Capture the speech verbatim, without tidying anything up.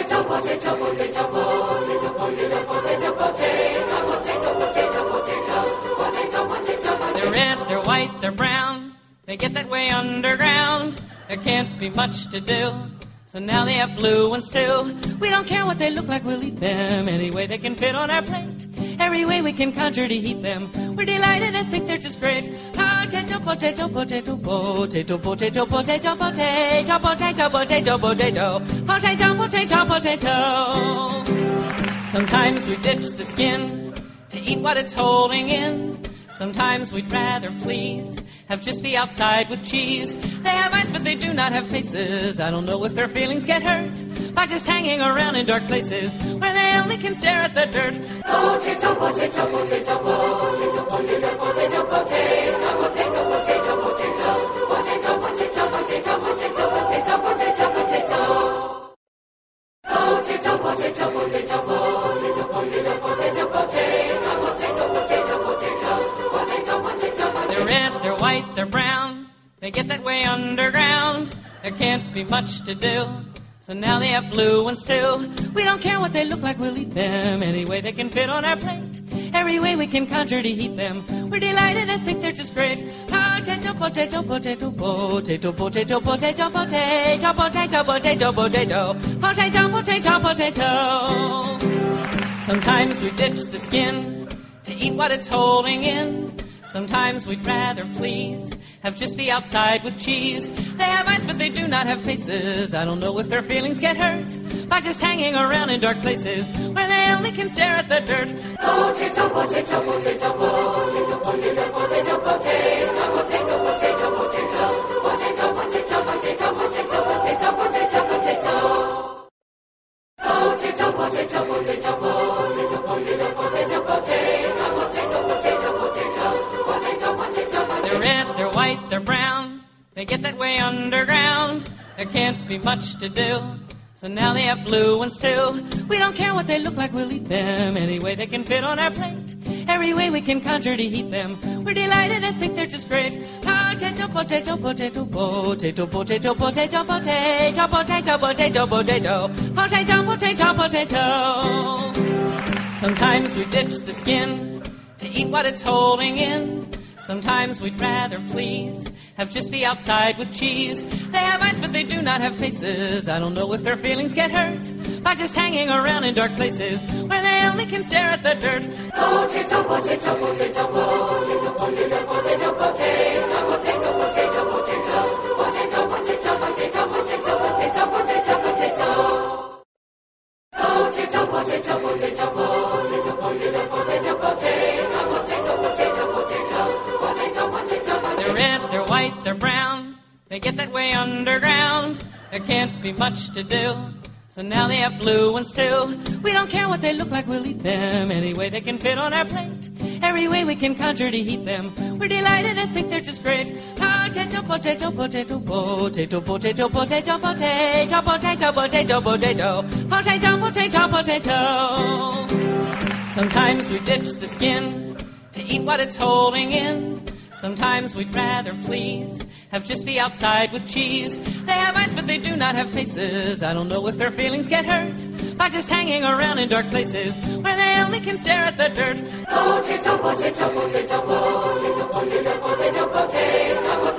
Potato, potato, potato, potato, potato, potato, potato, potato, potato, potato, potato, potato. They're red, they're white, they're brown. They get that way underground. There can't be much to do. So now they have blue ones too. We don't care what they look like, we'll eat them any way they can fit on our plate. Every way we can conjure to heat them. We're delighted and think they're just great. Potato, potato, potato, potato, potato, potato, potato, potato, potato, potato, potato, potato, potato. Sometimes we ditch the skin to eat what it's holding in. Sometimes we'd rather please have just the outside with cheese. They have eyes, but they do not have faces. I don't know if their feelings get hurt by just hanging around in dark places where they only can stare at the dirt. Potato, potato, potato, potato, potato, potato, potato, potato, potato, potato, potato, potato, potato, potato, potato, potato, potato. Potato, potato, potato, potato, potato, potato, potato, potato, potato, potato, potato. They're red, they're white, they're brown. They get that way underground. There can't be much to do. So now they have blue ones too. We don't care what they look like, we'll eat them any way they can fit on our plate. Every way we can conjure to heat them. We're delighted and think they're just great. Potato, potato, potato, potato, potato, potato, potato, potato, potato, potato, potato, potato, potato. Sometimes we ditch the skin to eat what it's holding in. Sometimes we'd rather please have just the outside with cheese. They have eyes, but they do not have faces. I don't know if their feelings get hurt by just hanging around in dark places where they only can stare at the dirt. Potato, potato, potato, potato, potato, potato, potato, potato, potato, potato, potato, potato, potato, potato, potato, potato, potato. Potato, potato, potato, potato, potato, potato, potato, potato, potato, potato, potato. They're red, they're white, they're brown. They get that way underground. There can't be much to do. So now they have blue ones too. We don't care what they look like, we'll eat them any way they can fit on our plate. Every way we can conjure to heat them. We're delighted and think they're just great. Potato, potato, potato, potato, potato, potato, potato, potato, potato, potato, potato, potato, potato. Sometimes we ditch the skin to eat what it's holding in. Sometimes we'd rather please have just the outside with cheese. They have eyes, but they do not have faces. I don't know if their feelings get hurt by just hanging around in dark places where they only can stare at the dirt. Potato, potato, potato, potato, potato, potato, potato, potato, potato, potato, potato, potato, potato, potato, potato, potato, potato. Potato, potato, potato, potato, potato, potato, potato, potato, potato, potato, potato. They're red, they're white, they're brown. They get that way underground. There can't be much to do. So now they have blue ones too. We don't care what they look like, we'll eat them any way they can fit on our plate. Every way we can conjure to heat them. We're delighted and think they're just great. Potato, potato, potato, potato, potato, potato, potato, potato, potato, potato, potato, potato, potato. Sometimes we ditch the skin to eat what it's holding in. Sometimes we'd rather please have just the outside with cheese. They have eyes, but they do not have faces. I don't know if their feelings get hurt by just hanging around in dark places where they only can stare at the dirt. Potato, potato, potato, potato, potato, potato, potato, potato,